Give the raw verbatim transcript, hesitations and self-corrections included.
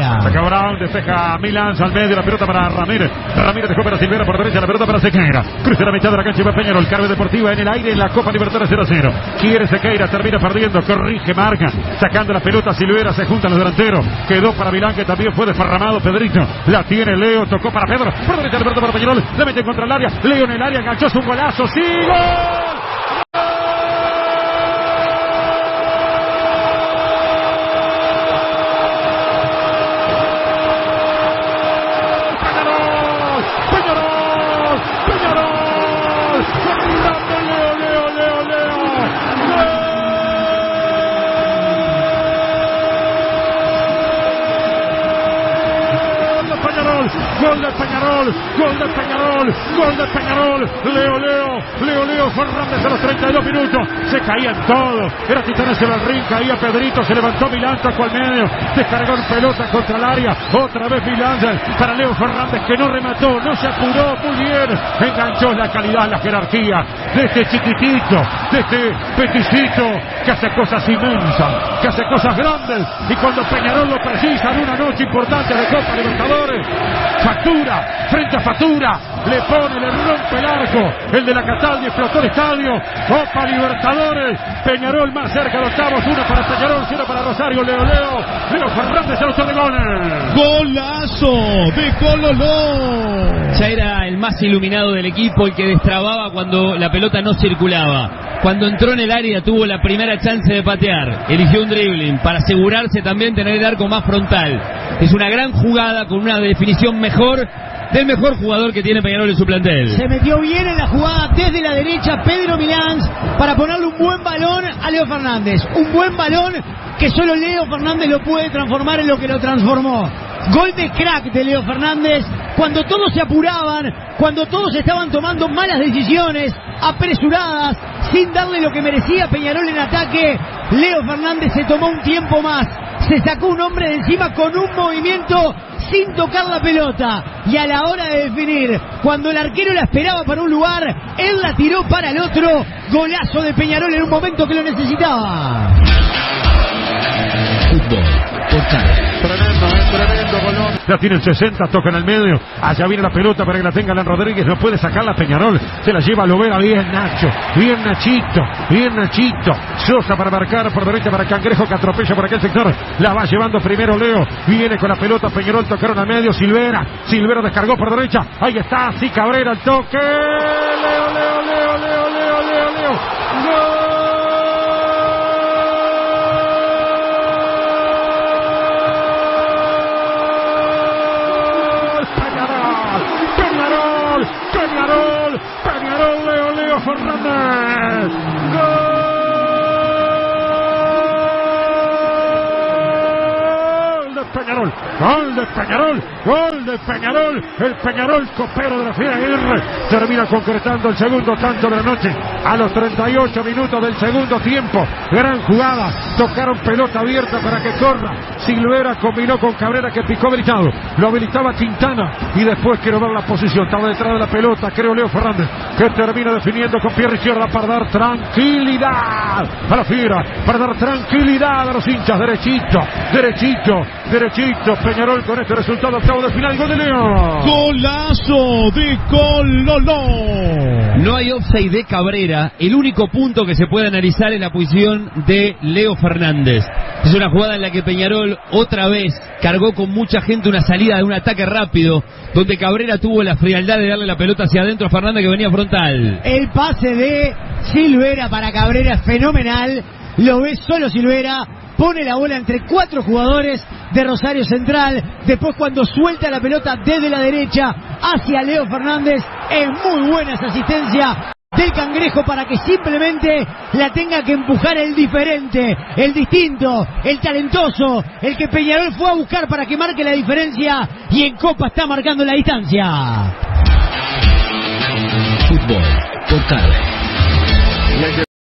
área. Saca Brown, despeja Milán al medio, la pelota para Ramírez. Ramírez dejó para Silvera por derecha, la pelota para Sequeira. Cruza la mitad de la cancha y va Peñarol. Carve Deportiva en el aire en la Copa Libertadores cero a cero. Quiere Sequeira, termina perdiendo, corrige, marca. Sacando la pelota Silvera, se juntan los delanteros. Quedó para Milán, que también fue desparramado Pedrito. La tiene Leo, tocó para Pedro. Por derecha, la pelota para Peñarol. La mete contra el área. Leo en el área, enganchó su golazo. ¡Sí, gol! Gol del Peñarol, gol del Peñarol, gol del Peñarol, Leo, Leo, Leo, Leo Fernández a los treinta y dos minutos, se caían todos, era Titanesio del ring, caía Pedrito, se levantó Milán, tocó al medio, descargó en pelota contra el área, otra vez Milán para Leo Fernández, que no remató, no se apuró, muy bien, enganchó la calidad, la jerarquía de este chiquitito, de este peticito, que hace cosas inmensas, que hace cosas grandes, y cuando Peñarol lo precisa en una noche importante de Copa Libertadores, factura, frente a factura, le pone, le rompe el arco, el de la Cataldi explotó el estadio, Copa Libertadores, Peñarol más cerca de octavos, uno para Peñarol, cero para Rosario, Leo, Leo, Leo Fernández, el autor de goles. Golazo de Cololó. Ya era el más iluminado del equipo, el que destrababa cuando la pelota no circulaba. Cuando entró en el área tuvo la primera chance de patear, eligió un dribbling para asegurarse también tener el arco más frontal. Es una gran jugada con una definición mejor del mejor jugador que tiene Peñarol en su plantel. Se metió bien en la jugada desde la derecha Pedro Milán para ponerle un buen balón a Leo Fernández. Un buen balón que solo Leo Fernández lo puede transformar en lo que lo transformó. Gol de crack de Leo Fernández, cuando todos se apuraban, cuando todos estaban tomando malas decisiones, apresuradas, sin darle lo que merecía Peñarol en ataque, Leo Fernández se tomó un tiempo más, se sacó un hombre de encima con un movimiento sin tocar la pelota, y a la hora de definir, cuando el arquero la esperaba para un lugar, él la tiró para el otro. Golazo de Peñarol en un momento que lo necesitaba. Fútbol por Carve. Tremendo, eh, tremendo golón. Ya tienen sesenta, toca en el medio. Allá viene la pelota para que la tenga Alan Rodríguez. No puede sacarla Peñarol. Se la lleva a Lovera. Bien Nacho. Bien Nachito. Bien Nachito. Sosa para marcar por derecha para Cangrejo, que atropella por aquel sector. La va llevando primero Leo. Viene con la pelota Peñarol. Tocaron al medio. Silvera. Silvera descargó por derecha. Ahí está. Sí, Cabrera el toque. Leo, Leo, Leo, Leo, Leo, Leo, Leo. ¡Gol! Peñarol, Peñarol, Leo, Leo Fernández. Gol de Peñarol, gol de Peñarol, gol de Peñarol. El Peñarol copero de la Fiera Aguirre termina concretando el segundo tanto de la noche a los treinta y ocho minutos del segundo tiempo. Gran jugada, tocaron pelota abierta para que corra. Silvera combinó con Cabrera, que picó habilitado, lo habilitaba Quintana, y después quiero ver la posición, estaba detrás de la pelota, creo Leo Fernández, que termina definiendo con pierna izquierda para dar tranquilidad a la Fiera, para dar tranquilidad a los hinchas. Derechito, derechito, derechito, Peñarol con este resultado, octavo de final, gol de Leo. Golazo de Cololó. No hay offside de Cabrera. El único punto que se puede analizar es la posición de Leo Fernández. Es una jugada en la que Peñarol otra vez cargó con mucha gente una salida de un ataque rápido, donde Cabrera tuvo la frialdad de darle la pelota hacia adentro a Fernández, que venía frontal. El pase de Silvera para Cabrera es fenomenal. Lo ve solo Silvera, pone la bola entre cuatro jugadores de Rosario Central. Después, cuando suelta la pelota desde la derecha hacia Leo Fernández, es muy buena esa asistencia del Cangrejo para que simplemente la tenga que empujar el diferente, el distinto, el talentoso, el que Peñarol fue a buscar para que marque la diferencia, y en Copa está marcando la distancia. Fútbol por Carve.